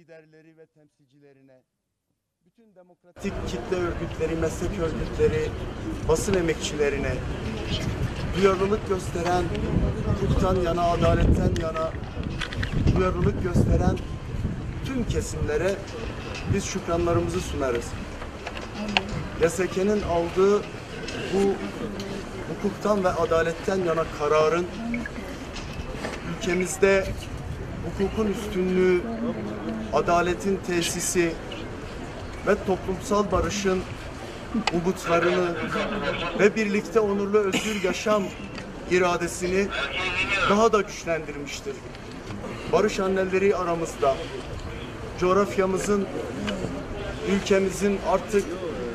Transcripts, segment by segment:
liderleri ve temsilcilerine, bütün demokratik kitle örgütleri, meslek örgütleri, basın emekçilerine, duyarlılık gösteren, hukuktan yana, adaletten yana duyarlılık gösteren tüm kesimlere biz şükranlarımızı sunarız. YSK'nin aldığı bu hukuktan ve adaletten yana kararın ülkemizde hukukun üstünlüğü, adaletin tesisi ve toplumsal barışın umutlarını ve birlikte onurlu özgür yaşam iradesini daha da güçlendirmiştir. Barış anneleri aramızda, coğrafyamızın, ülkemizin artık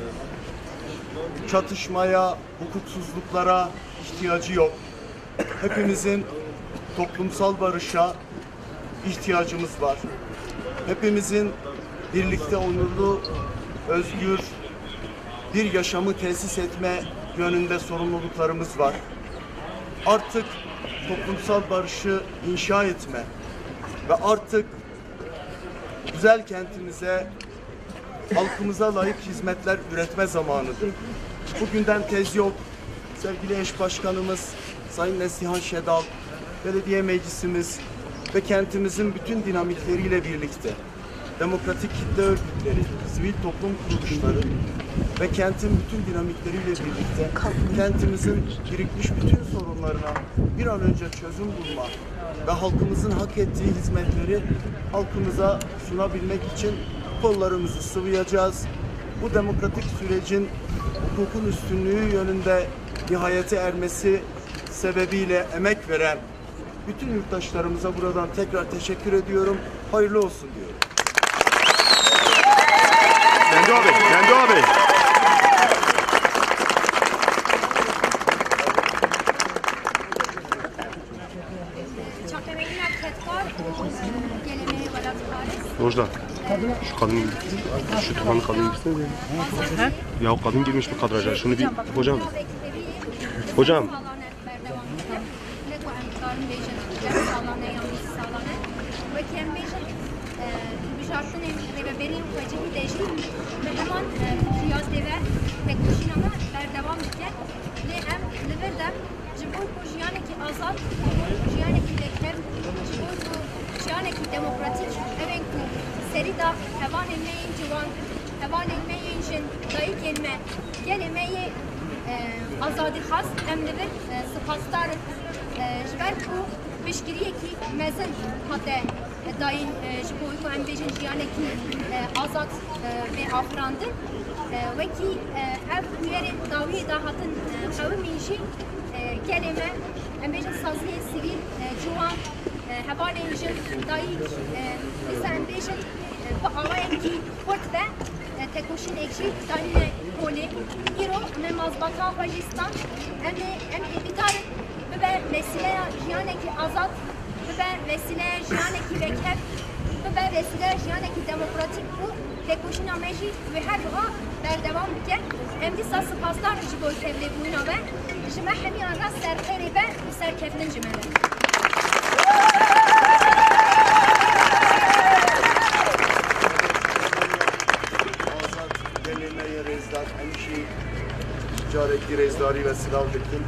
çatışmaya, hukuksuzluklara ihtiyacı yok. Hepimizin toplumsal barışa ihtiyacımız var. Hepimizin birlikte onurlu, özgür bir yaşamı tesis etme yönünde sorumluluklarımız var. Artık toplumsal barışı inşa etme ve artık güzel kentimize, halkımıza layık hizmetler üretme zamanıdır. Bugünden tez yok. Sevgili eş başkanımız Sayın Neslihan Şedal, belediye meclisimiz ve kentimizin bütün dinamikleriyle birlikte demokratik kitle örgütleri, sivil toplum kuruluşları ve kentin bütün dinamikleriyle birlikte kentimizin birikmiş bütün sorunlarına bir an önce çözüm bulma ve halkımızın hak ettiği hizmetleri halkımıza sunabilmek için kollarımızı sıvayacağız. Bu demokratik sürecin hukukun üstünlüğü yönünde nihayete ermesi sebebiyle emek veren bütün yurttaşlarımıza buradan tekrar teşekkür ediyorum. Hayırlı olsun diyorum. Kendi abi. Rojda, şu tufanı kadın girsene ya. Ya o kadın girmiş bu kadraja. Şunu bir, hocam. demokratik evenku serida hevan emeğin civan hevan emeğin jin dayı gelme gel emeği azadi has emnivir spastar jber ku bişkiriye ki mezin hatta dayın jiboyu ku embejin jiyaneki azat ve afrandı ve ki ev üyerin davi dahatın kavmin jin geleme embejin saziye sivil civan hevalên jin dayîk êsendêjin bi awayekî xurt ve tekoşînek jî danîne kolê îro me mazbata xwe jî stan em ê dikarin bibe vesîleya jiyanekî azad bibe vesîleya jiyanekî vekev bibe vesîleya jiyanekî demokratîk û tekoşîna me jî wê her wiha berdewam bike em dîsa spasdar ji bo tevlîbûna we ji me hemiyan re serxêrê be û serkeftin ji me re. Careki rezdari ve silav dikin.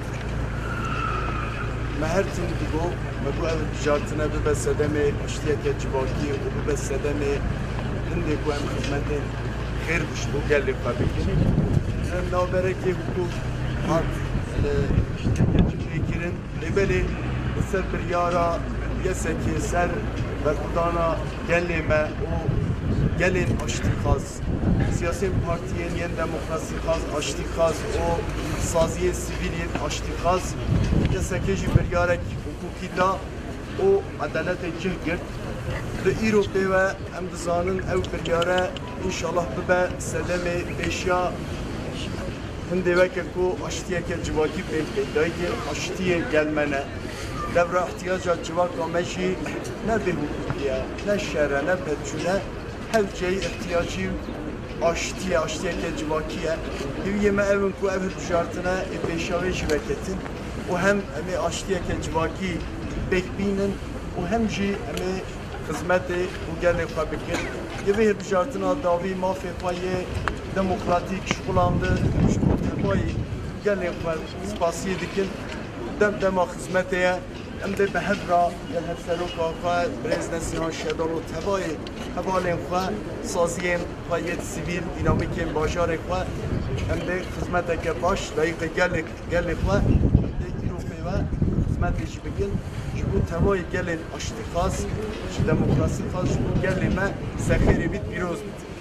Mehertin digo, me bu ev ticaretine bir besedemi, iştiyeke cibaki, bu besedemi, hindi ku em hizmetin xeyr buştu, gelli fabikin. Hem nabereki hukuk, hak, iştiyeke cibikirin, libeli, ser bir yara, yeseki, ser ve kudana gellime, o gelin aştikaz. Siyasi partiyen yen demokrasi kaz, aştikaz, o saziye sivilyen aştikaz. Yeseki bir yarek hukuki da o adalete cihgirt. Ve İrope ve emdizanın ev bir yare inşallah bibe sedeme beşya hindi veke ku aştiyeke civaki beydaydi aştiye gelmene. Devre ihtiyaca civaka meşi ne bir hukukiye, ne şere, ne petçüne hevceyi ihtiyacı aştiye civakiye. Hiviyeme evin ku ev ticaretine beşave şiveketin. O hem aştiye civaki bekbinin, o hem ji xizmetê û gelê xwe bikin. Divê hilbijartina dawî mafê xwe yê demokratîk şixulandı, ji bo temayê gelê xwe spasiyê dikin. Dem dema xizmetê ye, em dê bi hevra gel hevseroka xwe, Birêz Neslihan Şedal û tevayê hevalên xwe, saziyên xwe yê sivîl, dînamîkên bajarê xwe, em dê xizmeteke baş dayîqê gelê xwe, em dê îro pêve xizmetê jî bikin. Ji bo tevayê gelên aştî xas, ji demokrasî xas, ji bo gelê me sexêrê bît, pîroz bît.